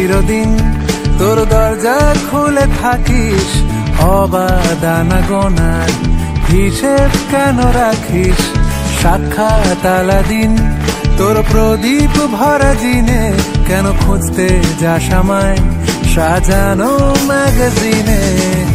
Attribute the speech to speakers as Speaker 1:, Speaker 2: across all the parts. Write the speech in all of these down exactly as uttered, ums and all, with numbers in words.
Speaker 1: চিরদিন তোর দরজা খুলে থাকিস অবাদানা গোনার হিসেব কেন রাখিস সাক্ষাৎ আলাদিন তোর প্রদীপ ভরা জিনে কেন খুঁজতে যাস আমায় সাজানো ম্যাগাজিনে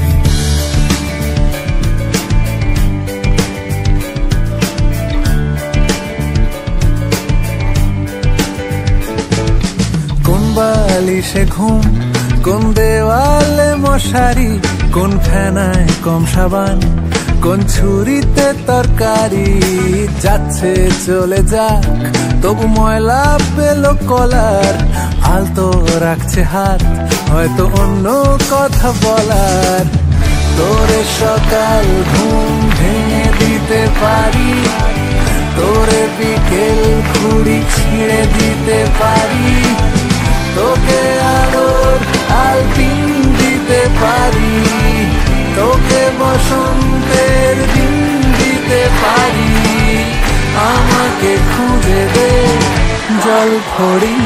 Speaker 1: কোন বালিশে ঘুম কোন দেওয়ালে মশারি কোন ফেনায় কম সাবান কোন ছুরিতে তরকারি যাচ্ছে চলে যাক তবু ময়লা পেল কলার আলতো রাখছে হাত হয়তো অন্য কথা বলার তোরে সকাল ঘুম ভেঙে দিতে পারি তোরে বিকেল ঘুড়ি ছিঁড়ে দিতে পারি তোকে আলোর আলপিন দিতে পারি তোকে বসন্তের দিন দিতে পারি আমাকে খুঁজে দে জল ফড়িং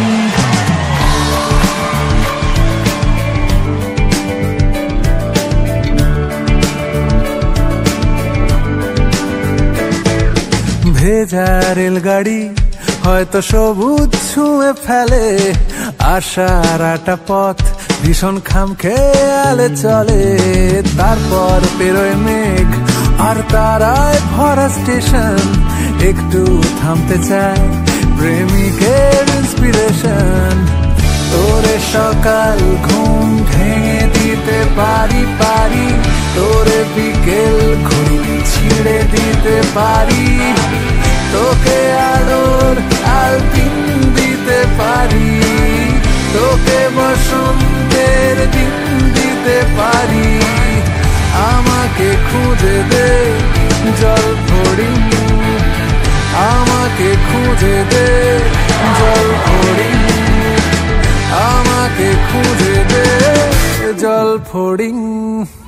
Speaker 1: ভেজা রেলগাড়ি হয়তো সবুজ ছুঁয়ে ফেলে আশার একটা পথ ভীষণ খাম খেয়ালে চলে তারপর পেরোয় মেঘ আর তারায় ভরা স্টেশন একটু থামতে চায় প্রেমিকের ইন্সপিরেশন তোরে সকাল ঘুম ভেঙে দিতে পারি পারি তোরে বিকেল ঘুড়ি ছিঁড়ে দিতে পারি তোকে আলোর আলপিন দিতে পারি তোকে বসন্তের দিন দিতে পারি আমাকে খুঁজে দে জল ফড়িং আমাকে খুঁজে দে জল ফড়িং আমাকে খুঁজে দে জল ফড়িং